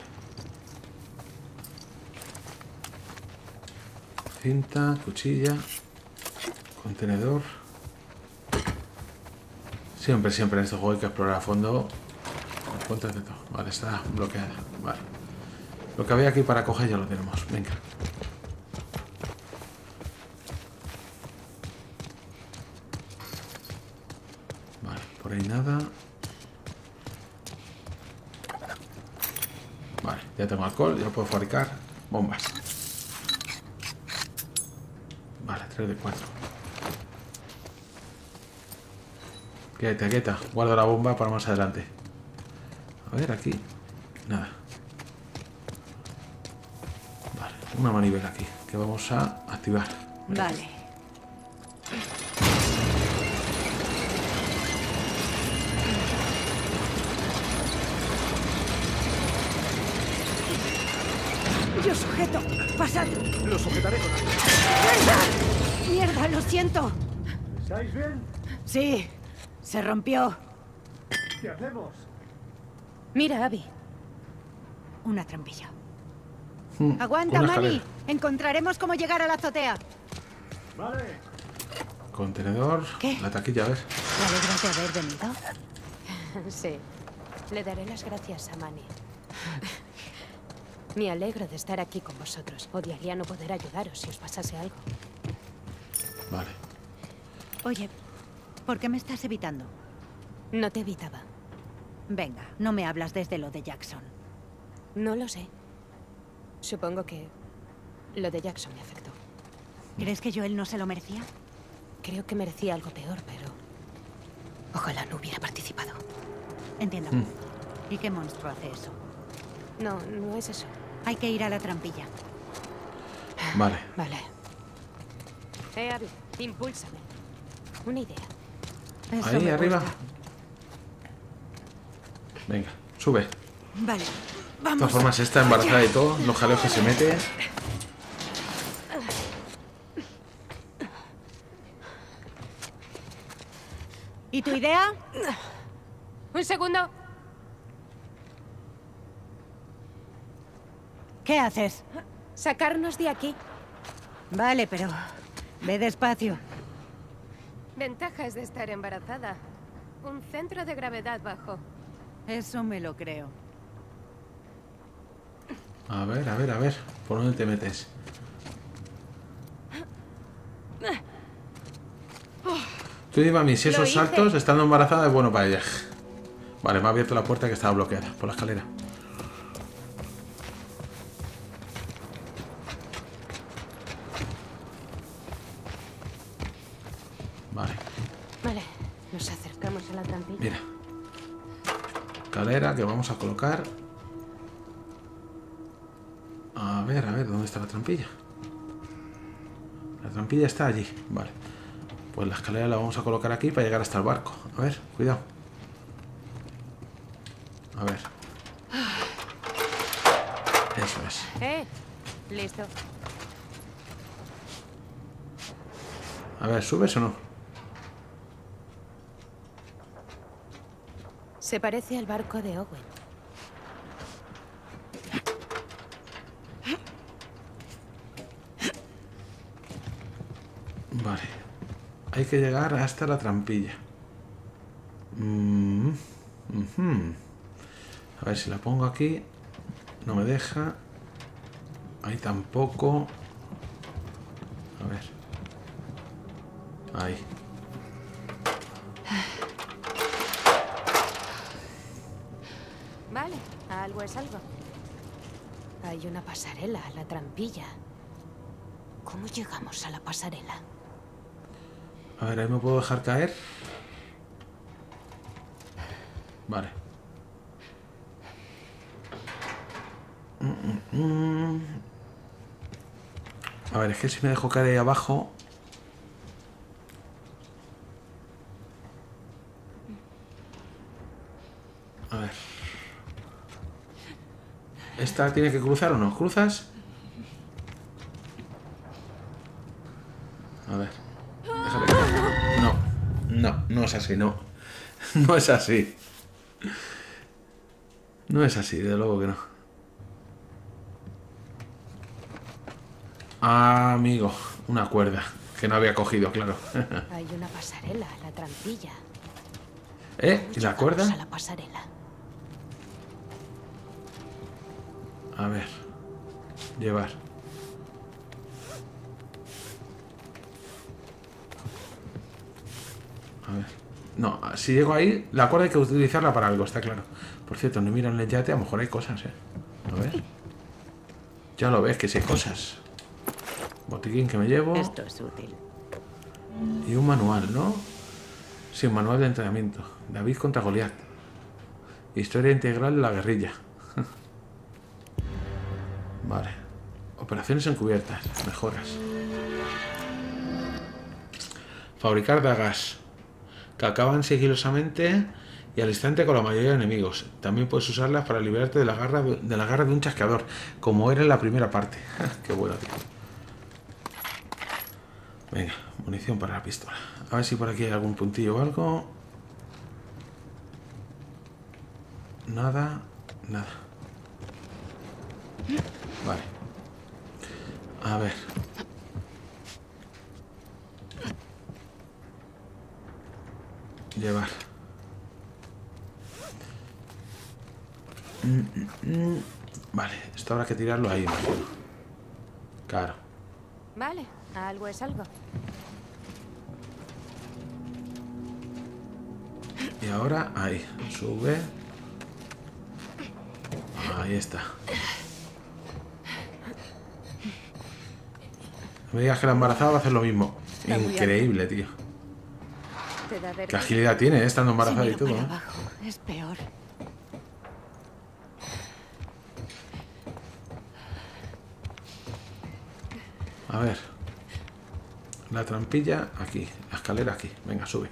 Cinta, cuchilla, contenedor. Siempre en este juego hay que explorar a fondo. Encuentras de todo. Vale, está bloqueada. Vale. Lo que había aquí para coger ya lo tenemos. Venga. Vale, por ahí nada. Vale, ya tengo alcohol, ya puedo fabricar bombas. Vale, 3 de 4. Quieta, quieta. Guardo la bomba para más adelante. A ver, aquí. Nada. Vale, una manivela aquí, que vamos a activar. Vale. Yo sujeto. Pasad. Lo sujetaré con algo. ¡Mierda! ¡Mierda! Lo siento. ¿Estáis bien? Sí. Se rompió. ¿Qué hacemos? Mira, Abby. Una trampilla. Aguanta, Una Manny. escalera. Encontraremos cómo llegar a la azotea. Vale. Contenedor. ¿Qué? La taquilla, a ver. ¿Te alegras de haber venido? Sí. Le daré las gracias a Manny. Me alegro de estar aquí con vosotros. Odiaría no poder ayudaros si os pasase algo. Vale. Oye, ¿por qué me estás evitando? No te evitaba. Venga, no me hablas desde lo de Jackson. No lo sé. Supongo que lo de Jackson me afectó. ¿Crees que Joel no se lo merecía? Creo que merecía algo peor, pero ojalá no hubiera participado. Entiendo. ¿Y qué monstruo hace eso? No, no es eso. Hay que ir a la trampilla. Vale. Vale. Abby, impúlsame. Una idea. Eso Ahí, me arriba. gusta. Venga, sube. Vale, De vamos. todas formas, está embarazada y todo. Los jaleos que se mete. ¿Y tu idea? Un segundo. ¿Qué haces? Sacarnos de aquí. Vale, pero ve despacio. Ventajas de estar embarazada. Un centro de gravedad bajo. Eso me lo creo. A ver, a ver, a ver. ¿Por dónde te metes? Tú dime a mí, si Lo esos hice. saltos, estando embarazada, es bueno para ella. Vale, me ha abierto la puerta que estaba bloqueada por la escalera. Vale, Vale, nos acercamos a la trampilla. mira. Escalera que vamos a colocar. A ver, ¿dónde está la trampilla? La trampilla está allí, vale. Pues la escalera la vamos a colocar aquí para llegar hasta el barco. A ver, cuidado. A ver. Eso es. Listo. A ver, ¿subes o no? Se parece al barco de Owen. Vale. Hay que llegar hasta la trampilla. A ver si la pongo aquí. No me deja. Ahí tampoco. A ver. Ahí. Vale, algo es algo. Hay una pasarela, la trampilla. ¿Cómo llegamos a la pasarela? A ver, ahí me puedo dejar caer. Vale. A ver, es que si me dejo caer ahí abajo... A ver. ¿Esta tiene que cruzar o no? ¿Cruzas? A ver. Déjame caer. No es así, no. No es así. No es así, de luego que no. Ah, amigo, una cuerda que no había cogido, claro. Hay una pasarela, la trampilla. ¿Y la cuerda? Llegamos a la pasarela. A ver. Llevar. A ver. No, si llego ahí, la cuerda hay que utilizarla para algo, está claro. Por cierto, no miran el yate, a lo mejor hay cosas, A ver. Ya lo ves, que sí hay cosas. Botiquín que me llevo. Esto es útil. Y un manual, ¿no? Sí, un manual de entrenamiento. David contra Goliat. Historia integral de la guerrilla. Vale. Operaciones encubiertas. Mejoras. Fabricar dagas que acaban sigilosamente y al instante con la mayoría de enemigos. También puedes usarlas para liberarte de la garra de un chasqueador, como era en la primera parte. Qué bueno, tío. Venga, munición para la pistola. A ver si por aquí hay algún puntillo o algo. Nada, nada. Vale. A ver. Llevar. Vale, esto habrá que tirarlo ahí, imagino. Claro. Vale, algo es algo. Y ahora ahí, sube. Ahí está. No me digas que la embarazada va a hacer lo mismo. Está muy Increíble, tío. Te da Qué vergüenza. agilidad tiene, estando Si embarazada y miro todo. para ¿eh? abajo, es peor. A ver. La trampilla aquí. La escalera aquí. Venga, sube.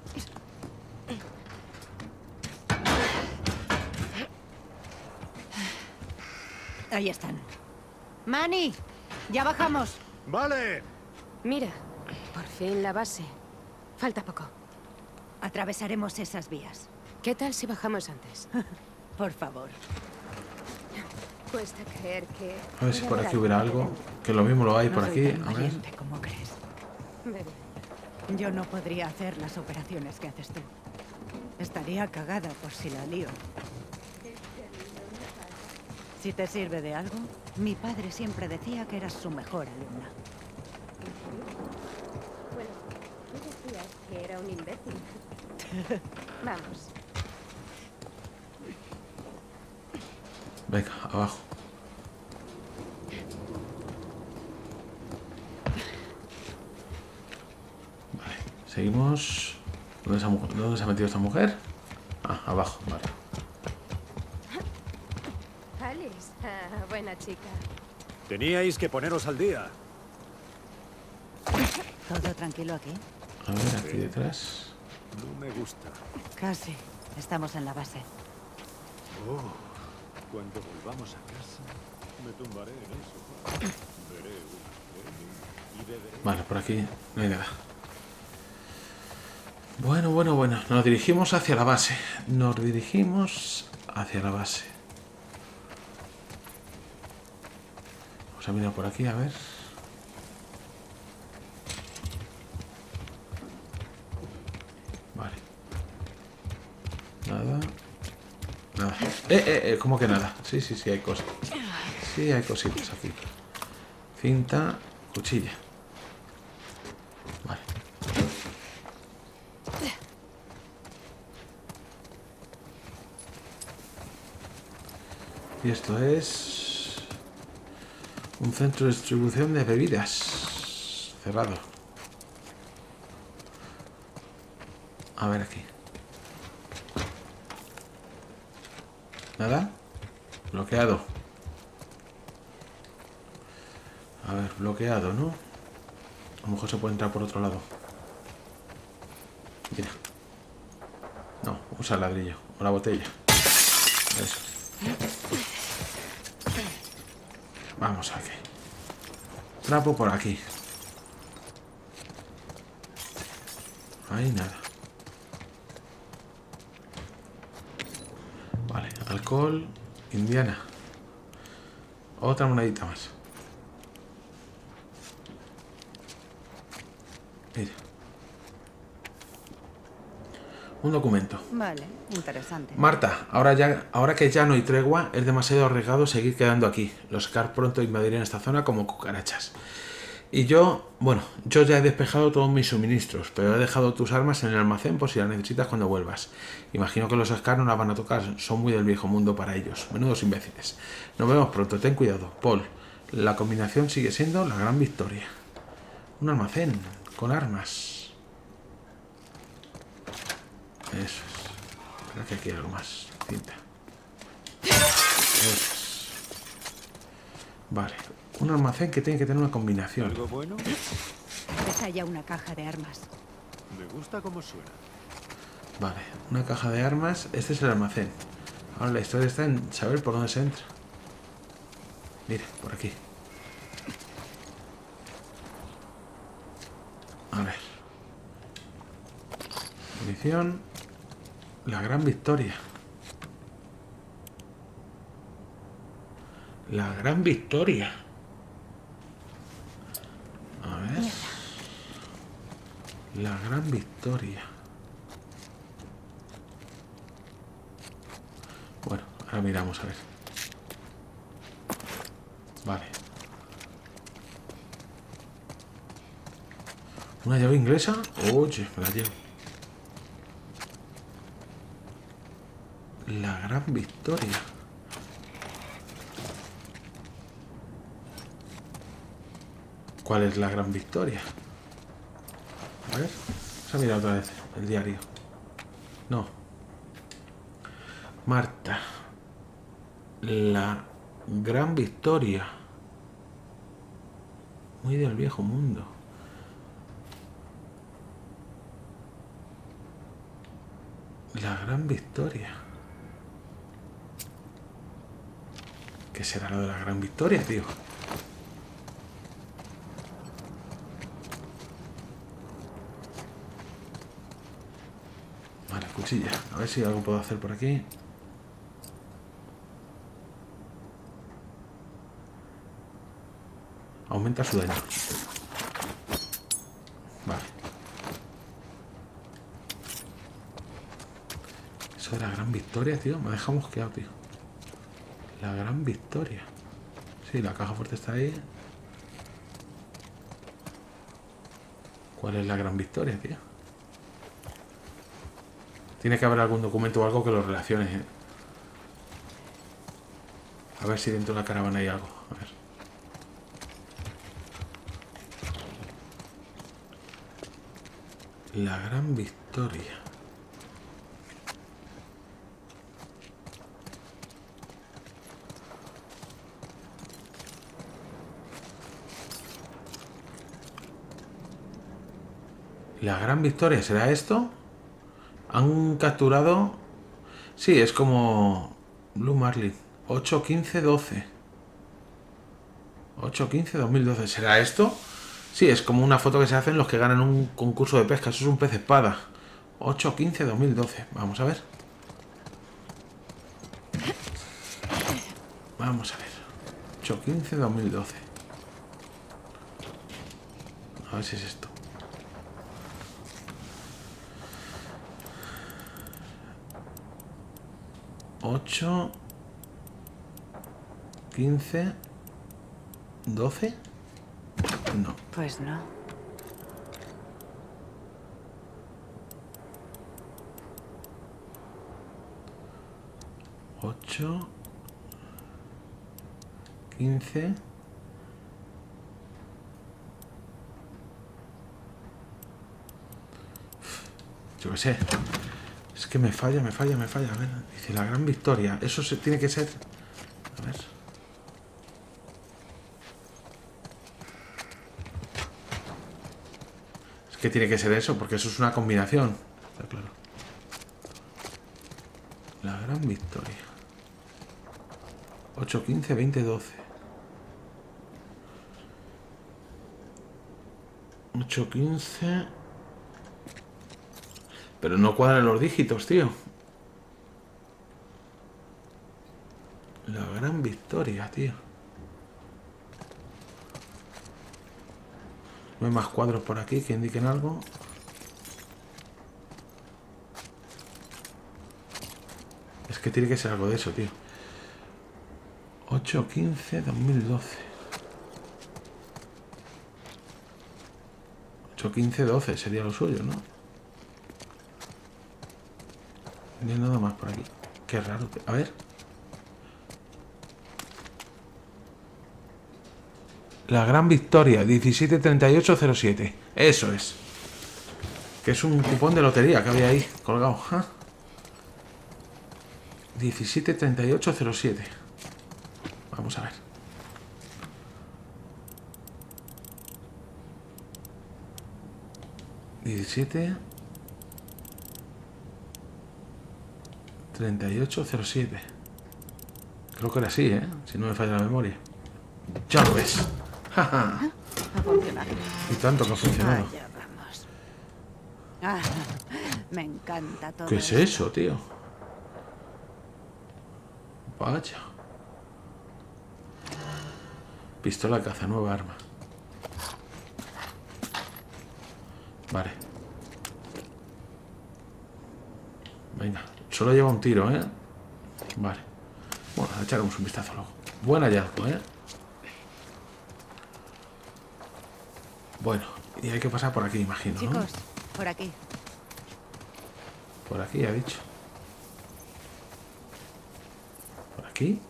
Ahí están. ¡Manny! ¡Ya bajamos! ¡Vale! Mira, por fin la base. Falta poco. Atravesaremos esas vías. ¿Qué tal si bajamos antes? Por favor. Cuesta creer que... A ver si puede por haber aquí hubiera algo. Que lo mismo lo hay No por soy aquí. tan A ver. valiente como crees. Bebe. Yo no podría hacer las operaciones que haces tú. Estaría cagada por si la lío. Si te sirve de algo, mi padre siempre decía que eras su mejor alumna. Bueno, tú decías que era un imbécil. Vamos. Venga, abajo. Vale, seguimos. ¿Dónde se ha metido esta mujer? Ah, abajo, vale. Alice, buena chica. Teníais que poneros al día. ¿Todo tranquilo aquí? A ver, aquí detrás. No me gusta. Casi. Estamos en la base. Oh, cuando volvamos a casa, me tumbaré en el sofá. Veré una peli y beberé. Vale, por aquí no hay nada. Bueno. Nos dirigimos hacia la base. Nos dirigimos hacia la base. Vamos a mirar por aquí, a ver. Vale. Nada. Nada. ¿Cómo que nada? Sí, hay cosas. Sí, hay cositas aquí. Cinta, cuchilla. Vale. Y esto es un centro de distribución de bebidas cerrado. A ver aquí. ¿Nada? Bloqueado. A ver, bloqueado, ¿no? A lo mejor se puede entrar por otro lado. Mira. No, usa el ladrillo o la botella. Eso. Vamos aquí. Trapo por aquí. Ahí nada. Vale, alcohol, Indiana. Otra monedita más. Mira. Un documento. Vale, interesante. Marta, ahora que ya no hay tregua, es demasiado arriesgado seguir quedando aquí. Los Scar pronto invadirán esta zona como cucarachas. Y yo ya he despejado todos mis suministros, pero he dejado tus armas en el almacén por si las necesitas cuando vuelvas. Imagino que los Scar no las van a tocar, son muy del viejo mundo para ellos. Menudos imbéciles. Nos vemos pronto, ten cuidado. Paul, la combinación sigue siendo la gran victoria. Un almacén con armas. Eso es. Espera que aquí hay algo más. Cinta. Eso es. Vale. Un almacén que tiene que tener una combinación. ¿Algo bueno? Esa haya una caja de armas. Me gusta cómo suena. Vale. Una caja de armas. Este es el almacén. Ahora la historia está en saber por dónde se entra. Mira, por aquí. A ver. Munición. La gran victoria. La gran victoria. A ver. La gran victoria. Bueno, ahora miramos a ver. Vale. ¿Una llave inglesa? Oye, me la llevo. La gran victoria. ¿Cuál es la gran victoria? A ver. Se ha mirado otra vez el diario. No. Marta. La gran victoria. Muy del viejo mundo. La gran victoria. ¿Qué será lo de la gran victoria, tío? Vale, cuchilla. A ver si algo puedo hacer por aquí. Aumenta su daño. Vale. Eso de la gran victoria, tío. Me ha dejado mosqueado, tío. La gran victoria. Sí, la caja fuerte está ahí. ¿Cuál es la gran victoria, tío? Tiene que haber algún documento o algo que lo relacione, ¿eh? A ver si dentro de la caravana hay algo. A ver. La gran victoria. La gran victoria, ¿será esto? Han capturado... Sí, es como... Blue Marlin. 8-15-12. 8-15-2012. ¿Será esto? Sí, es como una foto que se hacen los que ganan un concurso de pesca. Eso es un pez espada. 8-15-2012. Vamos a ver. Vamos a ver. 8-15-2012. A ver si es esto. ¿8, 15, 12? No. Pues no. ¿8, 15? Yo qué sé. Es que me falla. A ver, dice la gran victoria. Eso se tiene que ser... A ver. Es que tiene que ser eso, porque eso es una combinación. Está claro. La gran victoria. 8, 15, 20, 12. 8, 15... Pero no cuadran los dígitos, tío. La gran victoria, tío. No hay más cuadros por aquí que indiquen algo. Es que tiene que ser algo de eso, tío. 8, 15, 2012. 8, 15, 12 sería lo suyo, ¿no? No hay nada más por aquí. Qué raro. A ver. La gran victoria, 173807. Eso es. Que es un cupón de lotería que había ahí colgado. ¿Ah? 173807. Vamos a ver. ¿17? 3807. Creo que era así, ¿eh? Si no me falla la memoria. Ya lo ves. Ha funcionado. Y tanto que ha funcionado. Allá vamos. Ah, me encanta todo. ¿Qué es eso, tío? Vaya. Pistola de caza, nueva arma. Vale. Venga. Solo lleva un tiro, ¿eh? Vale. Bueno, echaremos un vistazo luego. Buen hallazgo, ¿eh? Bueno, y hay que pasar por aquí, imagino, ¿no? Chicos, por aquí. Por aquí, ha dicho. ¿Por aquí?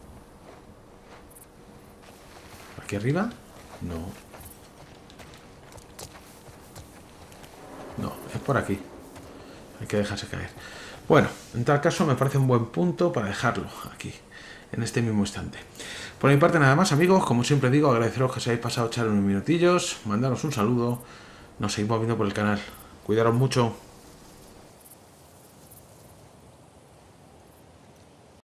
¿Por aquí arriba? No. No, es por aquí. Hay que dejarse caer. Bueno, en tal caso me parece un buen punto para dejarlo aquí, en este mismo instante. Por mi parte nada más, amigos. Como siempre digo, agradeceros que os hayáis pasado a echar unos minutillos, mandaros un saludo. Nos seguimos viendo por el canal. Cuidaros mucho.